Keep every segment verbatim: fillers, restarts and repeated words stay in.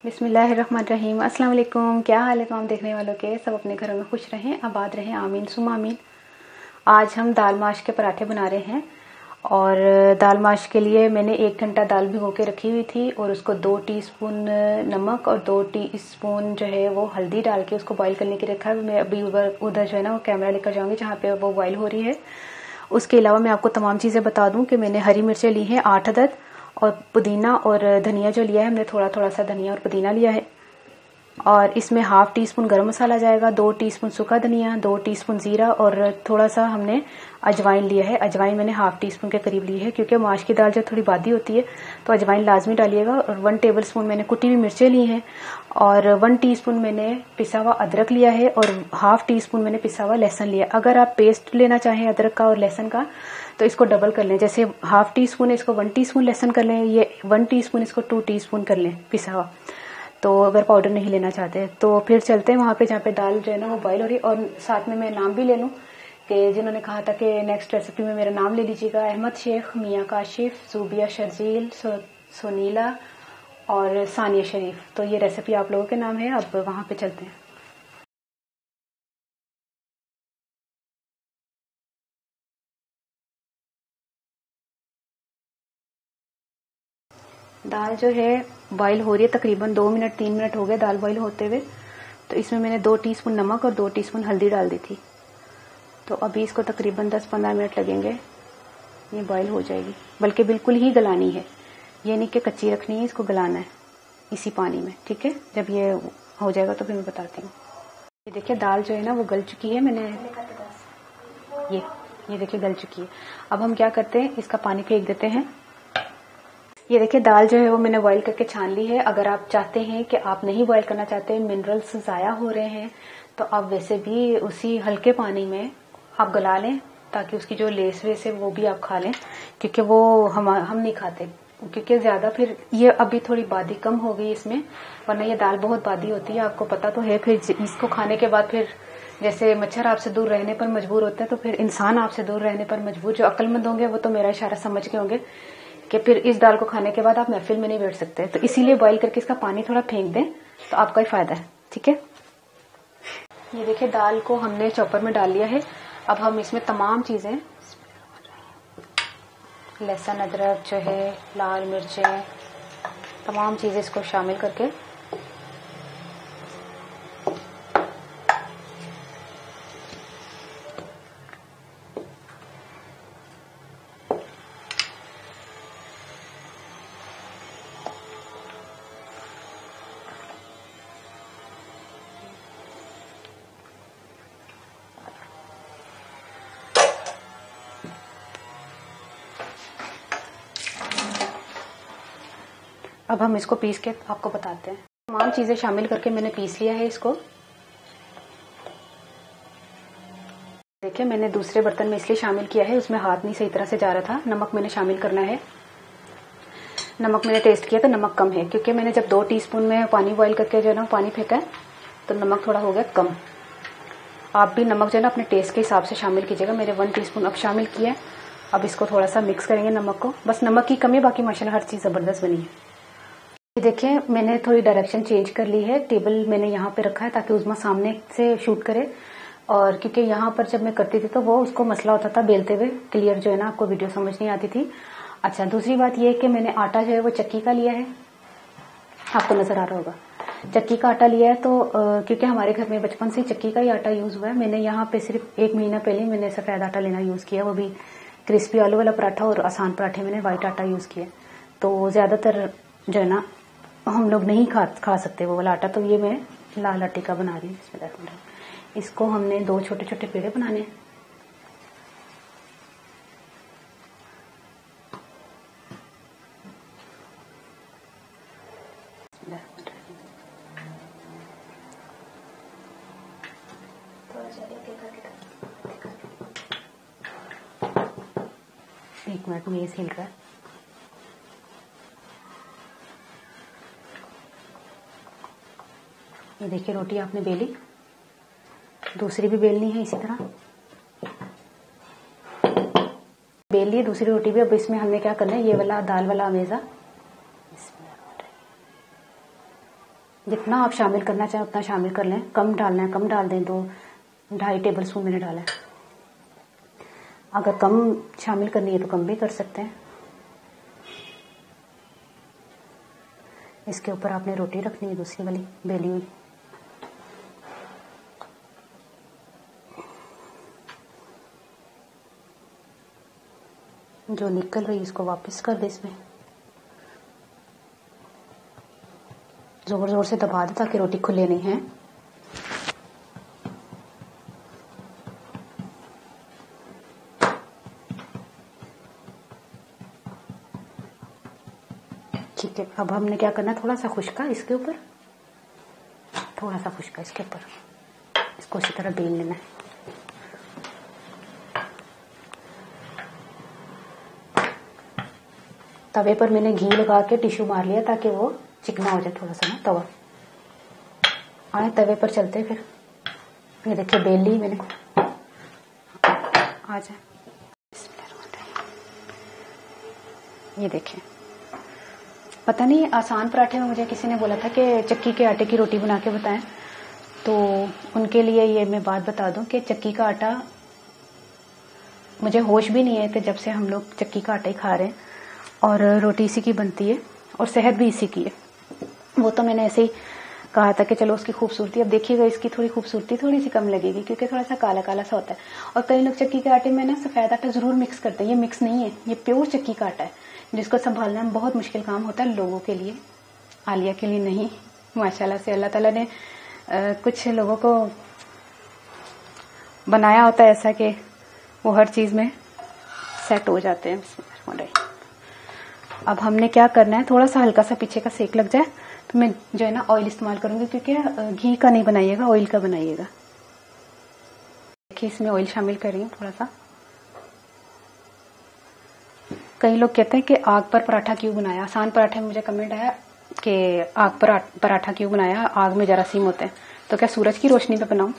बिस्मिल्लाहिर्रहमानिर्रहीम। अस्सलाम वालेकुम। क्या हाल है तमाम देखने वालों के? सब अपने घरों में खुश रहें, आबाद रहें, आमीन सुम आमीन। आज हम दाल माश के पराठे बना रहे हैं और दाल माश के लिए मैंने एक घंटा दाल भिगो के रखी हुई थी और उसको दो टीस्पून नमक और दो टीस्पून जो है वो हल्दी डाल के उसको बॉईल करने के लिए रखा है। मैं अभी उधर उधर जो है ना वो कैमरा लेकर जाऊँगी जहाँ पे वो बॉईल हो रही है। उसके अलावा मैं आपको तमाम चीज़ें बता दूँ कि मैंने हरी मिर्चें ली हैं आठ अदद और पुदीना और धनिया जो लिया है हमने थोड़ा थोड़ा सा धनिया और पुदीना लिया है। और इसमें हाफ टी स्पून गरम मसाला जाएगा, दो टीस्पून सूखा धनिया, दो टीस्पून जीरा और थोड़ा सा हमने अजवाइन लिया है। अजवाइन मैंने हाफ टी स्पून के करीब ली है क्योंकि माश की दाल जो थोड़ी बादी होती है तो अजवाइन लाजमी डालिएगा। और वन टेबल स्पून मैंने कुटी हुई मिर्चें ली हैं और वन टीस्पून मैंने पिसा हुआ अदरक लिया है और हाफ टी स्पून मैंने पिसा हुआ लहसुन लिया। अगर आप पेस्ट लेना चाहें अदरक का और लहसुन का तो इसको डबल कर लें, जैसे हाफ टी स्पून इसको वन टीस्पून लहसुन कर लें, ये वन टीस्पून इसको टू टीस्पून कर लें पिसा हुआ। तो अगर पाउडर नहीं लेना चाहते तो फिर चलते हैं वहाँ पे जहाँ पे दाल जो है ना वो बॉईल हो रही है। और साथ में मैं नाम भी ले लूँ कि जिन्होंने कहा था कि नेक्स्ट रेसिपी में मेरा नाम ले लीजिएगा, अहमद शेख, मियाँ काशिफ, जूबिया शर्जील, सो, सोनीला और सानिया शरीफ। तो ये रेसिपी आप लोगों के नाम है। अब वहाँ पे चलते हैं। दाल जो है बॉईल हो रही है, तकरीबन दो मिनट तीन मिनट हो गए दाल बॉईल होते हुए। तो इसमें मैंने दो टीस्पून नमक और दो टीस्पून हल्दी डाल दी थी। तो अभी इसको तकरीबन दस पंद्रह मिनट लगेंगे, ये बॉईल हो जाएगी। बल्कि बिल्कुल ही गलानी है, ये नहीं कि कच्ची रखनी है, इसको गलाना है इसी पानी में, ठीक है। जब ये हो जाएगा तो फिर मैं बताती हूँ। ये देखिए दाल जो है ना वो गल चुकी है, मैंने ये ये देखिए गल चुकी है। अब हम क्या करते हैं, इसका पानी फेंक देते हैं। ये देखिए दाल जो है वो मैंने बॉईल करके छान ली है। अगर आप चाहते हैं कि आप नहीं बॉईल करना चाहते, मिनरल्स ज़ाया हो रहे हैं, तो आप वैसे भी उसी हल्के पानी में आप गला लें ताकि उसकी जो लेस वेस है वो भी आप खा लें, क्योंकि वो हम हम नहीं खाते, क्योंकि ज़्यादा फिर ये अभी थोड़ी बादी कम हो गई इसमें, वरना ये दाल बहुत बादी होती है, आपको पता तो है। फिर इसको खाने के बाद फिर जैसे मच्छर आपसे दूर रहने पर मजबूर होते हैं तो फिर इंसान आपसे दूर रहने पर मजबूर। जो अक्लमंद होंगे वो तो मेरा इशारा समझ के होंगे कि फिर इस दाल को खाने के बाद आप महफिल में नहीं बैठ सकते। तो इसीलिए बॉईल करके इसका पानी थोड़ा फेंक दें तो आपका ही फायदा है, ठीक है। ये देखिए दाल को हमने चॉपर में डाल लिया है। अब हम इसमें तमाम चीजें, लहसुन, अदरक जो है, लाल मिर्चें, तमाम चीजें इसको शामिल करके अब हम इसको पीस के आपको बताते हैं। तमाम चीजें शामिल करके मैंने पीस लिया है इसको। देखिए मैंने दूसरे बर्तन में इसलिए शामिल किया है, उसमें हाथ नहीं सही तरह से जा रहा था। नमक मैंने शामिल करना है। नमक मैंने टेस्ट किया तो नमक कम है, क्योंकि मैंने जब दो टीस्पून में पानी बॉईल करके जो है ना पानी फेंका है तो नमक थोड़ा हो गया कम। आप भी नमक जो है ना अपने टेस्ट के हिसाब से शामिल कीजिएगा। मैंने वन टीस्पून अब शामिल किया है। अब इसको थोड़ा सा मिक्स करेंगे नमक को, बस नमक की कमी, बाकी माशाल्लाह हर चीज जबरदस्त बनी है। देखिए मैंने थोड़ी डायरेक्शन चेंज कर ली है। टेबल मैंने यहाँ पे रखा है ताकि उज़मा सामने से शूट करे, और क्योंकि यहाँ पर जब मैं करती थी तो वो उसको मसला होता था बेलते हुए, क्लियर जो है ना आपको वीडियो समझ नहीं आती थी। अच्छा, दूसरी बात ये है कि मैंने आटा जो है वो चक्की का लिया है, आपको नजर आ रहा होगा चक्की का आटा लिया है। तो आ, क्योंकि हमारे घर में बचपन से चक्की का ही आटा यूज हुआ है। मैंने यहाँ पे सिर्फ एक महीना पहले मैंने सफेद आटा लेना यूज किया, वो भी क्रिस्पी आलू वाला पराठा और आसान पराठे मैंने व्हाइट आटा यूज किया। तो ज्यादातर जो है ना हम लोग नहीं खा खा सकते वो वाला आटा, तो ये मैं लाल आटे का बना रही हूँ। इसको हमने दो छोटे छोटे पेड़े बनाने हैं। एक मिनट में ये हिल रहा है। ये देखिए रोटी आपने बेली, दूसरी भी बेलनी है इसी तरह बेल ली दूसरी रोटी भी। अब इसमें हमने क्या करना है, ये वाला दाल वाला अमेजा जितना आप शामिल करना चाहें उतना शामिल कर लें। कम डालना है कम डाल दें, तो ढाई टेबल स्पून मैंने डाला है। अगर कम शामिल करनी है तो कम भी कर सकते हैं। इसके ऊपर आपने रोटी रखनी है दूसरी वाली बेली हुई। जो निकल रही है इसको वापस कर दे, इसमें जोर जोर से दबा दे ताकि रोटी खुले नहीं है। ठीक है, अब हमने क्या करना है, थोड़ा सा खुश्का इसके ऊपर, थोड़ा सा खुश्का इसके ऊपर, इसको इसी तरह बेल लेना है। तवे पर मैंने घी लगा के टिश्यू मार लिया ताकि वो चिकना हो जाए थोड़ा सा ना तवा। आए तवे पर चलते फिर। ये देखिए बेल ली मैंने, आ जाए। ये देखिए, पता नहीं आसान पराठे में मुझे किसी ने बोला था कि चक्की के आटे की रोटी बना के बताएं, तो उनके लिए ये मैं बात बता दूं कि चक्की का आटा, मुझे होश भी नहीं है कि जब से हम लोग चक्की का आटा ही खा रहे हैं और रोटी इसी की बनती है और सेहत भी इसी की है। वो तो मैंने ऐसे ही कहा था कि चलो उसकी खूबसूरती, अब देखिएगा इसकी थोड़ी खूबसूरती थोड़ी सी कम लगेगी क्योंकि थोड़ा सा काला काला सा होता है। और कई लोग चक्की के आटे में ना सफेद आटा जरूर मिक्स करते हैं, ये मिक्स नहीं है, ये प्योर चक्की का आटा है जिसको संभालना बहुत मुश्किल काम होता है लोगों के लिए, आलिया के लिए नहीं। माशाल्लाह से अल्लाह ताला ने आ, कुछ लोगों को बनाया होता है ऐसा कि वो हर चीज में सेट हो जाते हैं। अब हमने क्या करना है, थोड़ा सा हल्का सा पीछे का सेक लग जाए तो मैं जो है ना ऑयल इस्तेमाल करूंगी, क्योंकि घी का नहीं बनाइएगा, ऑयल का बनाइएगा। देखिए इसमें ऑयल शामिल कर रही हूँ थोड़ा सा। कई लोग कहते हैं कि आग पर पराठा क्यों बनाया। आसान पराठे में मुझे कमेंट आया कि आग पर पराठा क्यों बनाया, आग में जरासीम होते हैं, तो क्या सूरज की रोशनी पे बनाऊं?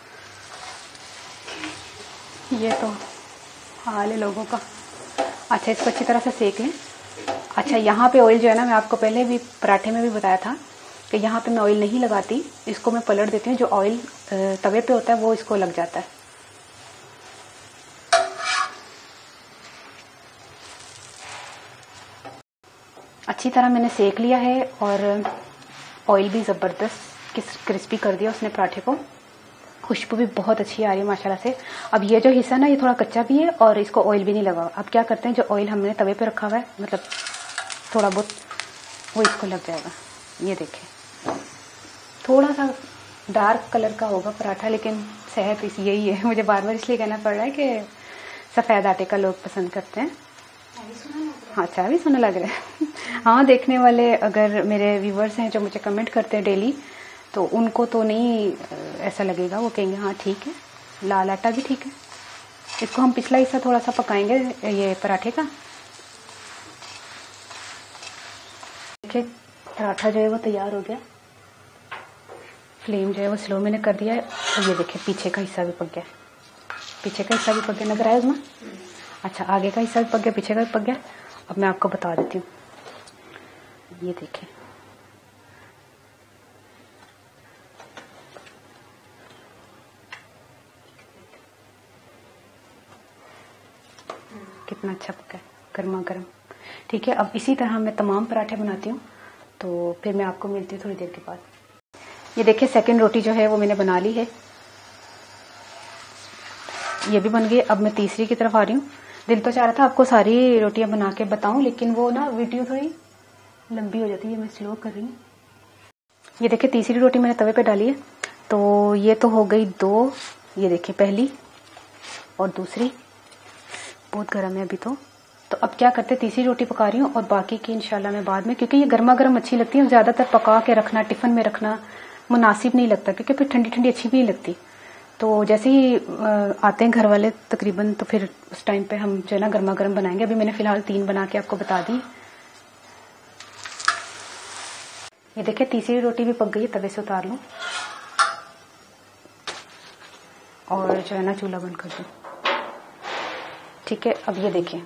ये तो हाल है लोगों का। अच्छा, इसको अच्छी तरह से सेक लें। अच्छा, यहाँ पे ऑयल जो है ना, मैं आपको पहले भी पराठे में भी बताया था कि यहाँ पे मैं ऑयल नहीं लगाती, इसको मैं पलट देती हूँ। जो ऑयल तवे पे होता है वो इसको लग जाता है। अच्छी तरह मैंने सेक लिया है और ऑयल भी ज़बरदस्त क्रिस्पी कर दिया उसने पराठे को। खुशबू भी बहुत अच्छी आ रही है माशाल्लाह से। अब ये जो हिस्सा ना, ये थोड़ा कच्चा भी है और इसको ऑयल भी नहीं लगा। अब क्या करते हैं, जो ऑयल हमने तवे पे रखा हुआ है, मतलब थोड़ा बहुत, वो इसको लग जाएगा। ये देखिए थोड़ा सा डार्क कलर का होगा पराठा, लेकिन सेहत इस यही है। मुझे बार बार इसलिए कहना पड़ रहा है कि सफ़ेद आटे का लोग पसंद करते हैं। हाँ, चाय भी सुना लग रहा है। हाँ, देखने वाले अगर मेरे व्यूवर्स हैं जो मुझे कमेंट करते हैं डेली, तो उनको तो नहीं ऐसा लगेगा, वो कहेंगे हाँ ठीक है, लाल आटा भी ठीक है। इसको हम पिछला हिस्सा थोड़ा सा पकाएंगे ये पराठे का। देखिए पराठा जो है वो तैयार हो गया। फ्लेम जो है वो स्लो मैंने कर दिया है। और ये देखिए पीछे का हिस्सा भी पक गया, पीछे का हिस्सा भी पक गया, नजर आया उसमें? अच्छा, आगे का हिस्सा भी पक गया, पीछे का भी पक गया। अब मैं आपको बता देती हूँ, ये देखिए कितना अच्छा पका है, गर्मा गर्म। ठीक है, अब इसी तरह मैं तमाम पराठे बनाती हूँ, तो फिर मैं आपको मिलती हूँ थोड़ी देर के बाद। ये देखिए सेकंड रोटी जो है वो मैंने बना ली है, ये भी बन गई। अब मैं तीसरी की तरफ आ रही हूँ। दिल तो चाह रहा था आपको सारी रोटियां बना के बताऊं, लेकिन वो ना वीडियो थोड़ी लंबी हो जाती है, मैं स्लो कर रही हूँ। ये देखिए तीसरी रोटी मैंने तवे पे डाली है, तो ये तो हो गई दो। ये देखिए पहली और दूसरी, बहुत गर्म है अभी तो। तो अब क्या करते, तीसरी रोटी पका रही हूँ और बाकी की इंशाल्लाह मैं बाद में, क्योंकि ये गर्मा गर्म अच्छी लगती है। ज्यादातर पका के रखना, टिफिन में रखना मुनासिब नहीं लगता, क्योंकि फिर ठंडी ठंडी अच्छी भी नहीं लगती। तो जैसे ही आते हैं घर वाले तकरीबन, तो फिर उस टाइम पे हम जो है ना गर्मा गर्म बनाएंगे। अभी मैंने फिलहाल तीन बना के आपको बता दी। ये देखिए तीसरी रोटी भी पक गई है, तवे से उतार लूं और जो है ना चूल्हा बंद कर दूं। ठीक है, अब ये देखिए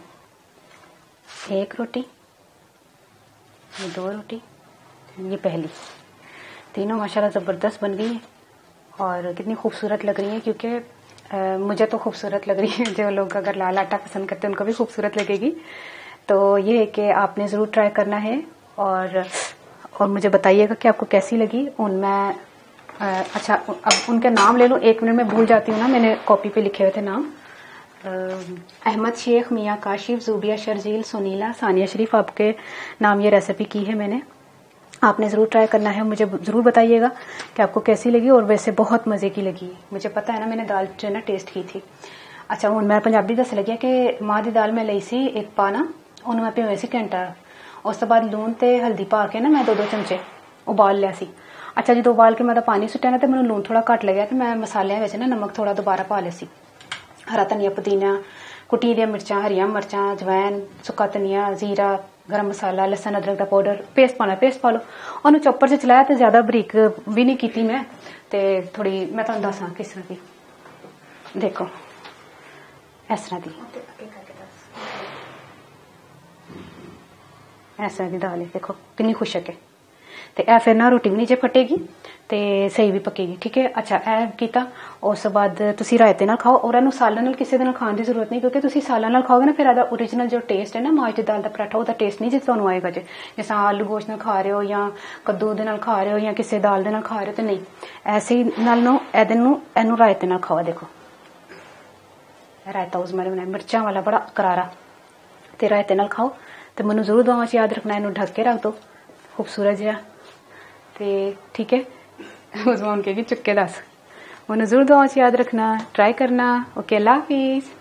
एक रोटी, ये दो रोटी, ये पहली। तीनों माशाल्लाह ज़बरदस्त बन गई हैं और कितनी खूबसूरत लग रही हैं, क्योंकि मुझे तो खूबसूरत लग रही है, जो लोग अगर लाल आटा पसंद करते हैं उनको भी खूबसूरत लगेगी। तो ये है कि आपने ज़रूर ट्राई करना है और और मुझे बताइएगा कि आपको कैसी लगी। उन मैं अच्छा अब उनके नाम ले लूँ, एक मिनट में भूल जाती हूँ ना, मैंने कॉपी पे लिखे हुए थे नाम। अहमद शेख, मियाँ काशिफ, जूबिया शर्जील, सुनीला, सानिया शरीफ, आपके नाम ये रेसिपी की है मैंने। आपने ज़रूर ट्राई करना है, मुझे ज़रूर बताइएगा कि आपको कैसी लगी। और वैसे बहुत मज़े की लगी, मुझे पता है ना, मैंने दाल जो है ना टेस्ट की थी। अच्छा हूँ मैं पंजाबी दस लगी कि माँ की दाल मैं ली सी एक पा ना, उन्होंने मैं भिवे सी घंटा, उस तो बाद लून ते हल्दी पा के ना मैं दो दो चमचे उबाल लिया सी। अच्छा जो उबाल के मैं पानी सुट्टिया ना, तो मैंने लून थोड़ा घट लग्या, तो मैं मसालियां विच ना नमक थोड़ा दोबारा पा लिया सी। हरा धनिया, पुदीना, कुटी दी मिर्चां, हरियां मिर्चां, जवैन, सुक्का धनिया, जीरा, गरम मसाला, लसन अदरक का पाउडर, पेस्ट पाना पेस्ट पा लो। उन्होंने चॉपर च चलाया, तो ज्यादा बरीक भी नहीं की मैं, ते थोड़ी मैं तुहानू दसां किस तरह की, देखो इस तरह की इस तरह की दाल है, देखो कितनी खुशक है। तो यह फिर ना रोटी भी नहीं जे फटेगी तो सही भी पकेगी, ठीक है। अच्छा यह किया, उस बाद तुसी रायते नाल खाओ, और इहनूं सालां नाल किसी दिन खाने की जरूरत नहीं, क्योंकि तुसी सालां नाल खाओगे ना फिर इहदा ओरिजिनल जो टेस्ट है ना माज दी दाल दा पराठा, उहदा टेस्ट नहीं जे तुहानूं आएगा जे जिस आलू गोश्त नाल खा रहे हो या कद्दू दे नाल खा रहे हो या किसी दाल दे नाल खा रहे हो, तो नहीं ऐसे ही नाल नूं इहदे नूं इहनूं रायते नाल खाओ। देखो रायता उस मैंने बनाया मिर्चां वाला बड़ा करारा, ते रायते नाल खाओ। तो मैनूं जरूर दुआवां च याद रखना, इहनूं ढक के रख दो खूबसूरत जिहा, ते ठीक है। उस कहेगी चुके दस, मैनूं जरूर दुआवां च याद रखना, ट्राई करना। ओके, अल्लाह हाफिज़।